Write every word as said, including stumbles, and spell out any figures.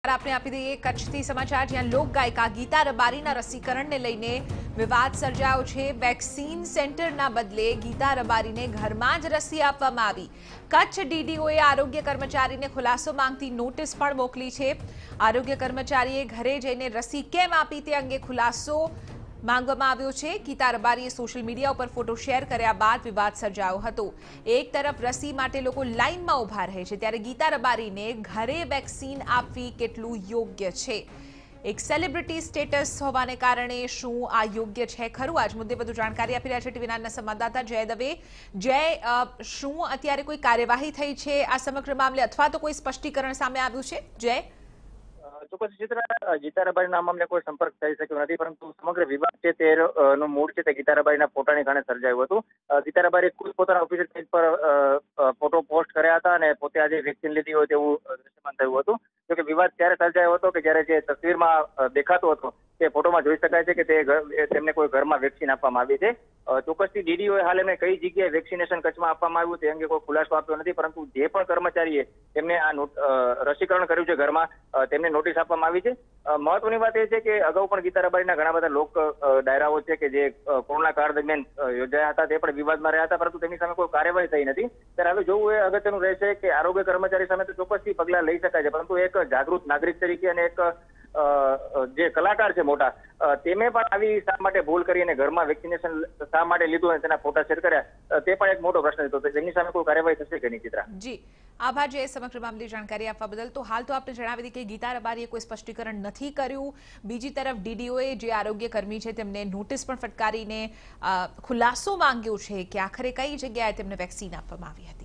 आपने आपी दઈએ કચ્છથી સમાચાર જ્યાં લોક ગાયિકા ગીતા રબારીના રસીકરણને લઈને વિવાદ સર્જાયો છે। વેક્સિન સેન્ટરના બદલે ગીતા રબારીને ઘરમાં જ રસી આપવામાં આવી। કચ્છ ડીડીઓએ આરોગ્ય કર્મચારીને ખુલાસો માંગતી નોટિસ પણ મોકલી છે। આરોગ્ય કર્મચારીએ ઘરે જઈને રસી કેમ આપી તે અંગે ખુલાસો માંગવામાં આવ્યો છે। ગીતા રબારીએ સોશિયલ મીડિયા ઉપર ફોટો શેર કર્યા બાદ વિવાદ સર્જાયો હતો। એક તરફ રસી માટે લોકો લાઇનમાં ઊભા રહે છે ત્યારે ગીતા રબારીને ઘરે વેક્સિન આપવી કેટલું યોગ્ય છે? એક સેલિબ્રિટી સ્ટેટસ હોવાને કારણે શું આ યોગ્ય છે ખરું? આજ મુદ્દે વધુ જાણકારી આપી રહ્યા છે ટીવી નાઇનના સંવાદદાતા જય દવે। જય, શું અત્યારે કોઈ કાર્યવાહી થઈ છે આ સમગ્ર મામલે અથવા તો કોઈ સ્પષ્ટીકરણ સામે આવ્યું છે? જય, ચોક્કસ ચિત્ર ગીતા રબારીના મામલે કોઈ સંપર્ક થઈ શક્યો નથી, પરંતુ સમગ્ર વિવાદ છે તેનું મૂળ છે તે ગીતા રબારીના ફોટાને કારણે સર્જાયું હતું। ગીતા રબારીએ ખુદ પોતાના ઓફિશિયલ પેજ પર ફોટો પોસ્ટ કર્યા હતા અને પોતે આજે વેક્સિન લીધી હોય તેવું દ્રશ્યમાન થયું હતું। જોકે વિવાદ ત્યારે સર્જાયો હતો કે જ્યારે જે તસવીરમાં દેખાતો હતો તે ફોટોમાં જોઈ શકાય છે કે તે તેમને કોઈ ઘરમાં વેક્સિન આપવામાં આવી છે। ચોક્કસથી ડીડીઓએ હાલ એમને કઈ જગ્યાએ વેક્સિનેશન કચ્છમાં આપવામાં આવ્યું તે અંગે કોઈ ખુલાસો આપ્યો નથી, પરંતુ જે પણ કર્મચારીએ તેમને આ રસીકરણ કર્યું છે ઘરમાં તેમને નોટિસ આપવામાં આવી છે। મહત્વની વાત એ છે કે અગાઉ પણ ગીતા રબારીના ઘણા બધા લોક ડાયરાઓ છે કે જે કોરોના કાળ દરમિયાન યોજાયા હતા તે પણ વિવાદમાં રહ્યા હતા, પરંતુ તેની સામે કોઈ કાર્યવાહી થઈ નથી। ત્યારે હવે જોવું એ અગત્યનું રહેશે કે આરોગ્ય કર્મચારી સામે તો ચોક્કસથી પગલાં લઈ શકાય છે, પરંતુ એક જાગૃત નાગરિક તરીકે અને એક જે કલાકાર છે મોટા, તેમે પણ આવી શા માટે ભૂલ કરી અને ઘરમાં વેક્સિનેશન શા માટે લીધું અને તેના ફોટા શેર કર્યા તે પણ એક મોટો પ્રશ્ન હતો। તેની સામે કોઈ કાર્યવાહી થશે કે નહીં? ચિત્રા જી, આભાર જે સમગ્ર મામલે જાણકારી આપવા બદલ। તો હાલ તો આપને જણાવી દીધી કે ગીતા રબારીએ કોઈ સ્પષ્ટીકરણ નથી કર્યું। બીજી તરફ ડીડીઓએ જે આરોગ્ય કર્મી છે તેમને નોટિસ પણ ફટકારીને ખુલાસો માંગ્યો છે કે આખરે કઈ જગ્યાએ તેમને વેક્સિન આપવામાં આવી હતી।